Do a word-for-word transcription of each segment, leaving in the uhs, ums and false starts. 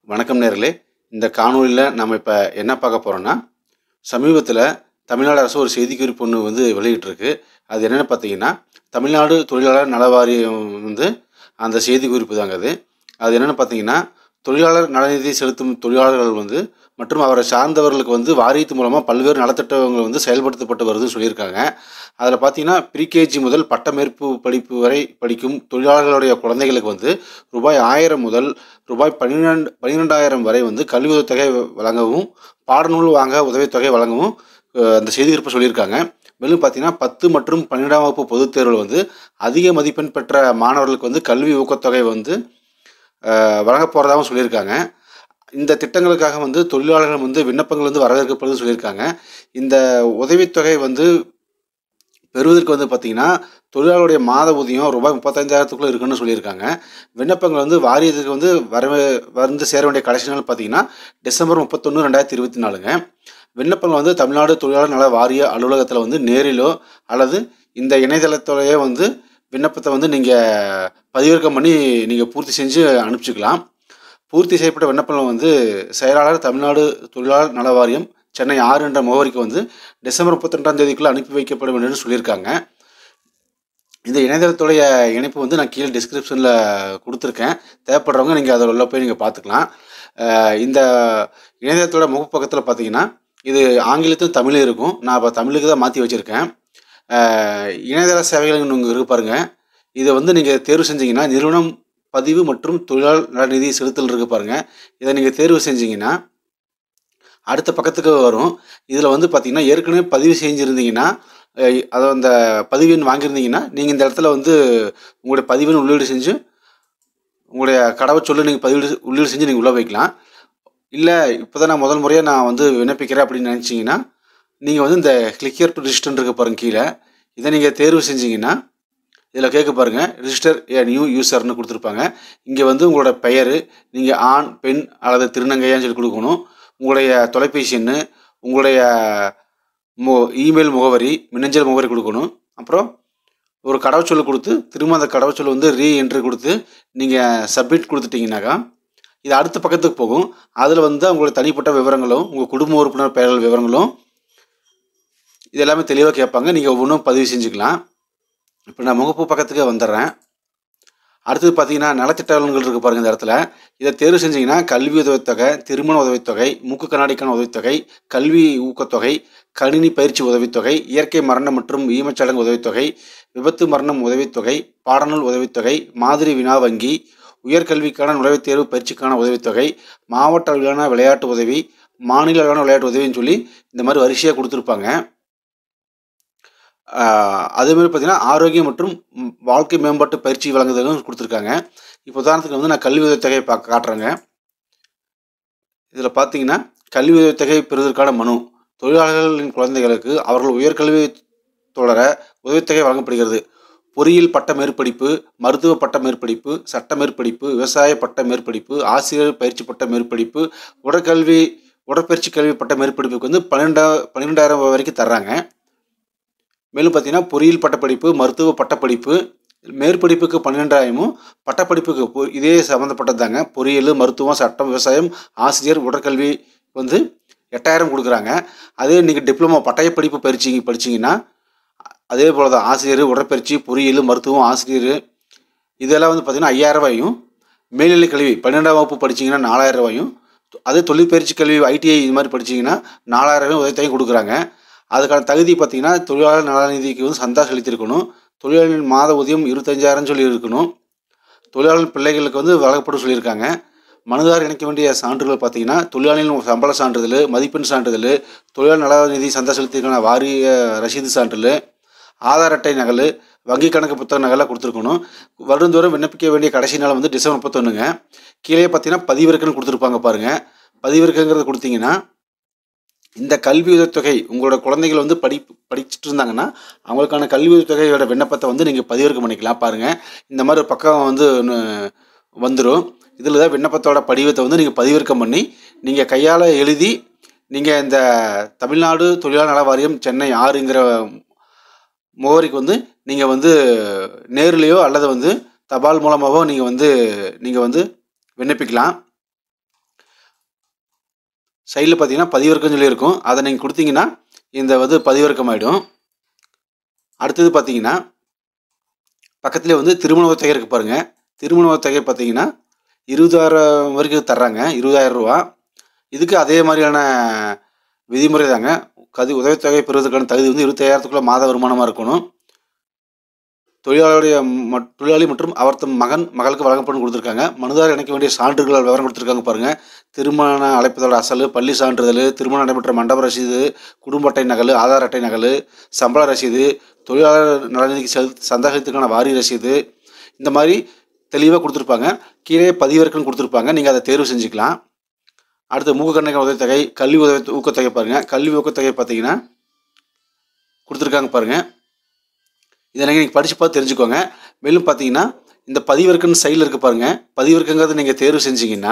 வணக்கம் நேயர்களே. இந்த காணொளியில் நம்ம இப்போ என்ன பார்க்க போகிறோன்னா, சமீபத்தில் தமிழ்நாடு அரசு ஒரு செய்திக்குறிப்பு ஒன்று வந்து வெளியிட்டிருக்கு. அது என்னென்னு பார்த்தீங்கன்னா, தமிழ்நாடு தொழிலாளர் நல வாரியம் வந்து அந்த செய்திக்குறிப்பு தாங்க அது. அது என்னென்னு பார்த்தீங்கன்னா, தொழிலாளர் நலநிதி செலுத்தும் தொழிலாளர்கள் வந்து மற்றும் அவரை சார்ந்தவர்களுக்கு வந்து வாரியத்து மூலமாக பல்வேறு நலத்திட்டங்கள் வந்து செயல்படுத்தப்பட்டு வருதுன்னு சொல்லியிருக்காங்க. அதில் பார்த்தீங்கன்னா, ப்ரீகேஜி முதல் பட்ட மேற்பு படிப்பு வரை படிக்கும் தொழிலாளர்களுடைய குழந்தைகளுக்கு வந்து ரூபாய் ஆயிரம் முதல் ரூபாய் பன்னிரெண்டு பன்னிரெண்டாயிரம் வரை வந்து கல்வி உதவித்தொகை வழங்கவும், பாடநூல் வாங்க உதவித்தொகை வழங்கவும் அந்த செய்திக்குறிப்பு சொல்லியிருக்காங்க. மேலும் பார்த்தீங்கன்னா, பத்து மற்றும் பன்னிரெண்டாம் வகுப்பு பொதுத் தேர்வில் வந்து அதிக மதிப்பெண் பெற்ற மாணவர்களுக்கு வந்து கல்வி ஊக்கத்தொகை வந்து வழங்க போகிறதாகவும் சொல்லியிருக்காங்க. இந்த திட்டங்களுக்காக வந்து தொழிலாளர்கள் வந்து விண்ணப்பங்கள் வந்து வரவேற்கப்படுதுன்னு சொல்லியிருக்காங்க. இந்த உதவித்தொகை வந்து பெறுவதற்கு வந்து பார்த்திங்கன்னா, தொழிலாளருடைய மாத ஊதியம் ரூபாய் முப்பத்தைந்தாயிரத்துக்குள்ளே இருக்குன்னு சொல்லியிருக்காங்க. விண்ணப்பங்கள் வந்து வாரியத்துக்கு வந்து வர வந்து சேர வேண்டிய கடைசி நாள் பார்த்திங்கன்னா டிசம்பர் முப்பத்தொன்று ரெண்டாயிரத்தி இருபத்தி நாலுங்க. விண்ணப்பங்கள் வந்து தமிழ்நாடு தொழிலாளர் நல வாரிய அலுவலகத்தில் வந்து நேரிலோ அல்லது இந்த இணையதளத்தோடையே வந்து விண்ணப்பத்தை வந்து நீங்கள் பதிவிறக்கம் பண்ணி நீங்கள் பூர்த்தி செஞ்சு அனுப்பிச்சிக்கலாம். பூர்த்தி செய்யப்பட்ட விண்ணப்பங்கள் வந்து செயலாளர் தமிழ்நாடு தொழிலாளர் நல வாரியம் சென்னை ஆறு என்ற முகவரிக்கு வந்து டிசம்பர் முப்பத்தி ரெண்டாம் தேதிக்குள்ளே அனுப்பி வைக்கப்படும் என்று சொல்லியிருக்காங்க. இந்த இணையதளத்துடைய இணைப்பு வந்து நான் கீழே டிஸ்கிரிப்ஷனில் கொடுத்துருக்கேன். தேவைப்படுறவங்க நீங்கள் அதில் உள்ள போய் நீங்கள் பார்த்துக்கலாம். இந்த இணையதளத்தோட முகப்பக்கத்தில் பார்த்தீங்கன்னா, இது ஆங்கிலத்தில் தமிழ் இருக்கும். நான் இப்போ தமிழுக்கு தான் மாற்றி வச்சுருக்கேன். இணையதள சேவைகள் இங்கே இருக்கு பாருங்கள். இதை வந்து நீங்கள் தேர்வு செஞ்சீங்கன்னா, நிறுவனம் பதிவு மற்றும் தொழிலாளர் நலநிதி செலுத்தல் இருக்கு பாருங்கள். இதை நீங்கள் தேர்வு செஞ்சீங்கன்னா அடுத்த பக்கத்துக்கு வரும். இதில் வந்து பார்த்திங்கன்னா, ஏற்கனவே பதிவு செஞ்சுருந்தீங்கன்னா, அதை அந்த பதிவெண் வாங்கியிருந்தீங்கன்னா நீங்கள் இந்த இடத்துல வந்து உங்களுடைய பதிவெண் உள்ளீடு செஞ்சு உங்களுடைய கடவுச்சொல்லு நீங்கள் பதிவு உள்ளீடு செஞ்சு நீங்கள் உள்ள வைக்கலாம். இல்லை இப்போ தான் நான் முதல் முறையாக நான் வந்து விண்ணப்பிக்கிறேன் அப்படின்னு நினச்சிங்கன்னா, நீங்கள் வந்து இந்த கிளிக்கர் டு ரிஜிஸ்டர் இருக்க பாருங்கள் கீழே. இதை நீங்கள் தேர்வு செஞ்சீங்கன்னா இதில் கேட்க பாருங்கள், ரிஜிஸ்டர் ஏ நியூ யூசர்னு கொடுத்துருப்பாங்க. இங்கே வந்து உங்களோட பெயர், நீங்கள் ஆண் பெண் அல்லது திருநங்கையான்னு சொல்லி கொடுக்கணும். உங்களுடைய தொலைபேசி எண், உங்களுடைய மொ இமெயில் முகவரி, மின்னஞ்சல் முகவரி கொடுக்கணும். அப்புறம் ஒரு கடவுச்சொல் கொடுத்து திரும்ப அந்த கடவுச்சொல் வந்து ரீ என்ட்ரி கொடுத்து நீங்கள் சப்மிட் கொடுத்துட்டிங்கனாக்கா இது அடுத்த பக்கத்துக்கு போகும். அதில் வந்து உங்களுடைய தனிப்பட்ட விவரங்களும் உங்கள் குடும்ப உறுப்பினர் பெயர்கள் விவரங்களும் இது எல்லாமே தெளிவாக கேட்பாங்க. நீங்கள் ஒவ்வொன்றும் பதிவு செஞ்சுக்கலாம். இப்போ நான் முகப்பு பக்கத்துக்கு வந்துடுறேன். அடுத்தது பார்த்தீங்கன்னா, நலத்திட்டங்கள் இருக்குது பாருங்கள் இந்த இடத்துல. இதை தேர்வு செஞ்சிங்கன்னா கல்வி உதவித்தொகை, திருமண உதவித்தொகை, மூக்கு கண்ணாடிக்கான உதவித்தொகை, கல்வி ஊக்கத்தொகை, கணினி பயிற்சி உதவித்தொகை, இயற்கை மரணம் மற்றும் ஈமச்சடங்கு உதவித்தொகை, விபத்து மரணம் உதவித்தொகை, பாடநூல் உதவித்தொகை, மாதிரி வினா வங்கி, உயர்கல்விக்கான நுழைவுத் தேர்வு பயிற்சிக்கான உதவித்தொகை, மாவட்ட அளவிலான விளையாட்டு உதவி, மாநில அளவிலான விளையாட்டு உதவின்னு சொல்லி இந்த மாதிரி வரிசையாக கொடுத்துருப்பாங்க. அதேமாதிரி பார்த்திங்கன்னா, ஆரோக்கியம் மற்றும் வாழ்க்கை மேம்பாட்டு பயிற்சி வழங்குதலும் கொடுத்துருக்காங்க. இப்போ உதாரணத்துக்கு வந்து நான் கல்வி உதவித்தொகையை பா காட்டுறேங்க. இதில் பார்த்தீங்கன்னா, கல்வி உதவித்தொகை பெறுவதற்கான மனு. தொழிலாளர்களின் குழந்தைகளுக்கு அவர்கள் உயர்கல்வி தொடர உதவித்தொகை வழங்கப்படுகிறது. பொறியியல் பட்ட மேற்படிப்பு, மருத்துவ பட்ட மேற்படிப்பு, சட்ட மேற்படிப்பு, விவசாய பட்ட மேற்படிப்பு, ஆசிரியர் பயிற்சி பட்ட மேற்படிப்பு, உடற்கல்வி உடற்பயிற்சி கல்வி பட்ட மேற்படிப்புக்கு வந்து பன்னெண்டா பன்னிரெண்டாயிரம் வரைக்கும் தர்றாங்க. மேலும் பார்த்தீங்கன்னா, பொறியியல் பட்டப்படிப்பு, மருத்துவ பட்டப்படிப்பு மேற்படிப்புக்கு பன்னிரெண்டாயிரமும், பட்டப்படிப்புக்கு இதே சம்மந்தப்பட்டது தாங்க. பொறியியல், மருத்துவம், சட்டம், விவசாயம், ஆசிரியர், உடற்கல்வி வந்து எட்டாயிரம் கொடுக்குறாங்க. அதே நீங்கள் டிப்ளமோ பட்டய படிப்பு பயிற்சி படிச்சிங்கன்னா அதே போல் தான். ஆசிரியர், உடற்பயிற்சி, பொறியியல், மருத்துவம், ஆசிரியர் இதெல்லாம் வந்து பார்த்திங்கன்னா ஐயாயிரம் ரூபாயும், மேல்நிலை கல்வி பன்னெண்டாம் வகுப்பு படிச்சிங்கன்னா நாலாயிரம் ரூபாயும், அதே தொழிற்பயிற்சி கல்வி ஐடிஐ இது மாதிரி படிச்சிங்கன்னா நாலாயிரம் ரூபாயும் உதவித்தொகை கொடுக்குறாங்க. அதுக்கான தகுதி பார்த்திங்கன்னா, தொழிலாளர் நலநிதிக்கு வந்து சந்தா செலுத்தியிருக்கணும். தொழிலாளர்களின் மாத ஊதியம் இருபத்தஞ்சாயிரம் சொல்லி இருக்கணும். தொழிலாளர் பிள்ளைகளுக்கு வந்து வழங்கப்படும் சொல்லியிருக்காங்க. மனுதாரர் இணைக்க வேண்டிய சான்றுகள் பார்த்திங்கன்னா, தொழிலாளர்களின் சம்பள சான்றிதழ், மதிப்பெண் சான்றிதழ், தொழிலாளர் நலநிதி சந்தா செலுத்தியிருக்கான வாரிய ரசீது சான்றிதழ், ஆதார் அட்டை நகல், வங்கி கணக்கு புத்தக நகலாக கொடுத்துருக்கணும். வருடந்தோறும் விண்ணப்பிக்க வேண்டிய கடைசி நாள் வந்து டிசம்பர் முப்பத்தொன்றுங்க. கீழே பார்த்திங்கன்னா பதிவிறக்குன்னு கொடுத்துருப்பாங்க பாருங்கள். பதிவிறக்குங்கிறது கொடுத்தீங்கன்னா, இந்த கல்வி உதவித்தொகை உங்களோட குழந்தைகள் வந்து படி படிச்சுட்டு இருந்தாங்கன்னா அவங்களுக்கான கல்வி உதவித்தொகையோட விண்ணப்பத்தை வந்து நீங்கள் பதிவிறக்கம் பண்ணிக்கலாம். பாருங்கள், இந்த மாதிரி ஒரு பக்கம் வந்து வந்துடும். இதில் தான் விண்ணப்பத்தோட படிவத்தை வந்து நீங்கள் பதிவிறக்கம் பண்ணி நீங்கள் கையால் எழுதி நீங்கள் இந்த தமிழ்நாடு தொழிலாளர் நல வாரியம் சென்னை ஆறுங்கிற முகவரிக்கு வந்து நீங்கள் வந்து நேர்லேயோ அல்லது வந்து தபால் மூலமாகவோ நீங்கள் வந்து நீங்கள் வந்து விண்ணப்பிக்கலாம். சைடில் பார்த்தீங்கன்னா பதிவிறக்கம் சொல்லி இருக்கும். அதை நீங்கள் கொடுத்தீங்கன்னா இந்த வந்து பதிவிறக்கம் ஆகிடும். அடுத்தது பார்த்தீங்கன்னா பக்கத்துலேயே வந்து திருமண உதவித்தொகை இருக்குது பாருங்கள். திருமண உதவித்தொகை பார்த்தீங்கன்னா இருபதாயிரம் வரைக்கும் தர்றாங்க, இருபதாயிரம் ரூபா. இதுக்கு அதே மாதிரியான விதிமுறை தாங்க. கது உதவித்தொகை பெறுவதற்கான தகுதி வந்து இருபத்தாயிரத்துக்குள்ள மாத வருமானமாக இருக்கணும். தொழிலாளருடைய தொழிலாளி மற்றும் அவர் தம் மகன் மகளுக்கு வழங்கப்படும் கொடுத்துருக்காங்க. மனுதாரர் இணைக்க வேண்டிய சான்றுகள் விவரம் கொடுத்துருக்காங்க பாருங்கள். திருமண அழைப்பதோட அசல், பள்ளி சான்றிதழ், திருமணம் நடைபெற்ற மண்டப ரசீது, குடும்ப அட்டை நகல், ஆதார் அட்டை நகல், சம்பள ரசீது, தொழிலாளர் நலநிதிக்கு செல் சந்தேகத்துக்கான வாரி ரசீது, இந்த மாதிரி தெளிவாக கொடுத்துருப்பாங்க. கீழே பதிவிறக்கம் கொடுத்துருப்பாங்க, நீங்கள் அதை தேர்வு செஞ்சுக்கலாம். அடுத்து மூக்கு கண்ணுக்கான உதவித்தொகை, கல்வி உதவி ஊக்கத்தொகை பாருங்கள். கல்வி ஊக்கத்தொகை பார்த்தீங்கன்னா கொடுத்துருக்காங்க பாருங்கள். இதை நீங்கள் படித்து பார்த்து தெரிஞ்சுக்கோங்க. மேலும் பார்த்தீங்கன்னா இந்த பதிவிறக்கம் சைடில் இருக்குது பாருங்கள். பதிவிறக்கங்கிறது நீங்கள் தேர்வு செஞ்சீங்கன்னா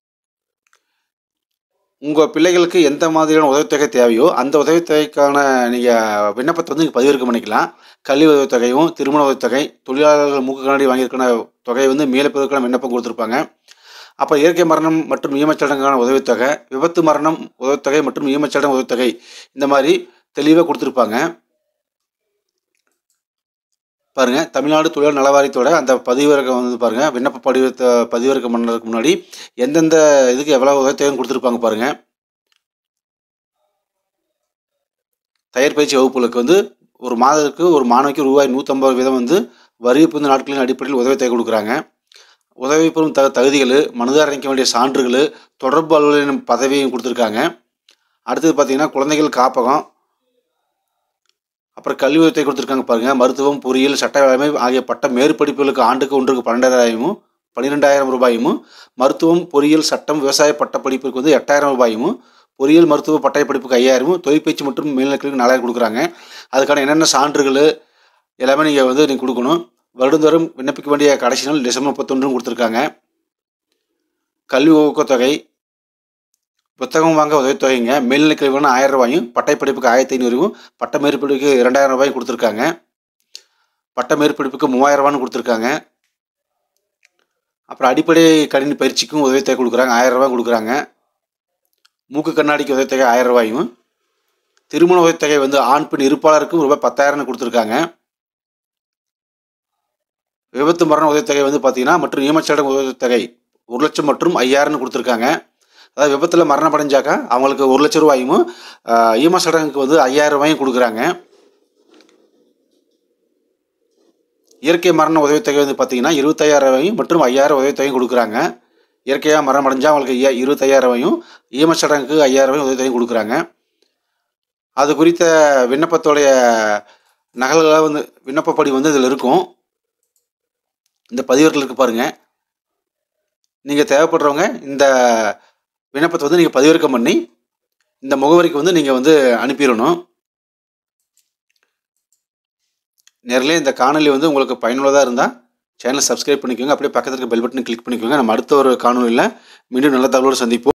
உங்கள் பிள்ளைகளுக்கு எந்த மாதிரியான உதவித்தொகை தேவையோ அந்த உதவித்தொகைக்கான நீங்கள் விண்ணப்பத்தை வந்து நீங்கள் பதிவிறக்கம் பண்ணிக்கலாம். கல்வி உதவித்தொகையும் திருமண உதவித்தொகை, தொழிலாளர்கள் மூக்கு கண்ணாடி வாங்கியிருக்கான தொகையை வந்து மேலே பெறுவதற்கான விண்ணப்பம் கொடுத்துருப்பாங்க. அப்போ இயற்கை மரணம் மற்றும் ஈமச்சடங்குக்கான உதவித்தொகை, விபத்து மரணம் உதவித்தொகை மற்றும் ஈமச்சடங்கு உதவித்தொகை, இந்த மாதிரி தெளிவாக கொடுத்துருப்பாங்க பாருங்கள். தமிழ்நாடு தொழிலாளர் நலவாரியத்தோட அந்த பதிவிறக்கம் வந்து பாருங்கள். விண்ணப்ப படிவத்தை பதிவிறக்கம் பண்ணுறதுக்கு முன்னாடி எந்தெந்த இதுக்கு எவ்வளோ உதவித்தொகைன்னு கொடுத்துருப்பாங்க பாருங்கள். தயார் பயிற்சி வகுப்புகளுக்கு வந்து ஒரு மாதத்துக்கு ஒரு மாணவிக்கு ரூபாய் நூற்றம்பது வீதம் வந்து வரி புரிந்த நாட்களின் அடிப்படையில் உதவித்தொகை கொடுக்குறாங்க. உதவி பெறும் த தகுதிகள், மனுதாரர் இணைக்க வேண்டிய சான்றுகள், தொடர்பு அலுவலரின் பதவியும் கொடுத்துருக்காங்க. அடுத்தது பார்த்திங்கன்னா குழந்தைகள் காப்பகம், அப்புறம் கல்வி உதவித்தொகை கொடுத்துருக்காங்க பாருங்கள். மருத்துவம், பொறியியல், சட்ட வேளாண்மை ஆகிய பட்ட மேற்படிப்புகளுக்கு ஆண்டுக்கு ஒன்றுக்கு பன்னெண்டாயிரமும் பன்னிரெண்டாயிரம் ரூபாயும், மருத்துவம், பொறியியல், சட்டம், விவசாய பட்ட படிப்புக்கு வந்து எட்டாயிரம் ரூபாயும், பொறியியல் மருத்துவ பட்டய படிப்புக்கு ஐயாயிரமும், தொழிற்பயிற்சி மற்றும் மேல்நிலைக்கு நாலாயிரம் கொடுக்குறாங்க. அதுக்கான என்னென்ன சான்றுகள் எல்லாமே நீங்கள் வந்து நீங்கள் கொடுக்கணும். வருடந்தோறும் விண்ணப்பிக்க வேண்டிய கடைசி நாள் டிசம்பர் முப்பத்தொன்றும் கொடுத்துருக்காங்க. கல்வி ஊக்கத்தொகை, புத்தகம் வாங்க உதவித்தொகைங்க. மேல்நிலை கல்வினா ஆயிரம் ரூபாயும், பட்டை படிப்புக்கு ஆயிரத்தி ஐநூறுவும், பட்ட மேற்படிப்புக்கு இரண்டாயிரம் ரூபாயும் கொடுத்துருக்காங்க. பட்ட மேற்படிப்புக்கு மூவாயிரம் ரூபான்னு கொடுத்துருக்காங்க. அப்புறம் அடிப்படை கணினி பயிற்சிக்கும் உதவித்தொகை கொடுக்குறாங்க, ஆயிரம் ரூபாய் கொடுக்குறாங்க. மூக்கு கண்ணாடிக்கு உதவித்தொகை ஆயிரம் ரூபாயும், திருமண உதவித்தொகை வந்து ஆண் பெண் இருப்பாளருக்கும் ரூபாய் பத்தாயிரம்னு கொடுத்துருக்காங்க. விபத்து மரண உதவித்தொகை வந்து பார்த்தீங்கன்னா மற்றும் ஈமச்சடங்கு உதவித்தொகை ஒரு லட்சம் மற்றும் ஐயாயிரம்னு கொடுத்துருக்காங்க. அதாவது விபத்தில் மரணம் அடைஞ்சாக்கா அவங்களுக்கு ஒரு லட்சம் ரூபாயும், ஈமச்சடங்குக்கு வந்து ஐயாயிரம் ரூபாயும் கொடுக்குறாங்க. இயற்கை மரண உதவித்தொகை வந்து பார்த்தீங்கன்னா இருபத்தையாயிரம் ரூபாயும் மற்றும் ஐயாயிரம் உதவித்தொகையும் கொடுக்குறாங்க. இயற்கையாக மரணம் அடைஞ்சால் அவங்களுக்கு ஐயா இருபத்தையாயிரம் ரூபாயும், ஈமச்சடங்குக்கு ஐயாயிரம் ரூபாயும் உதவித்தொகையும் கொடுக்குறாங்க. அது குறித்த விண்ணப்பத்தோடைய நகல்களாக வந்து விண்ணப்பப்படி வந்து இதில் இருக்கும். இந்த பதிவர்கள் இருக்குது பாருங்கள். நீங்கள் தேவைப்படுறவங்க இந்த விண்ணப்பத்தை வந்து நீங்கள் பதிவிறக்கம் பண்ணி இந்த முகவரிக்கு வந்து நீங்கள் வந்து அனுப்பிடணும். நேரிலே இந்த காணொலி வந்து உங்களுக்கு பயனுள்ளதாக இருந்தால் சேனலை சப்ஸ்கிரைப் பண்ணிக்கோங்க. அப்படியே பக்கத்தில் இருக்க பெல் பட்டனை கிளிக் பண்ணிக்கோங்க. நம்ம அடுத்த ஒரு காணொலியில் மீண்டும் நல்ல தகவலோடு சந்திப்போம்.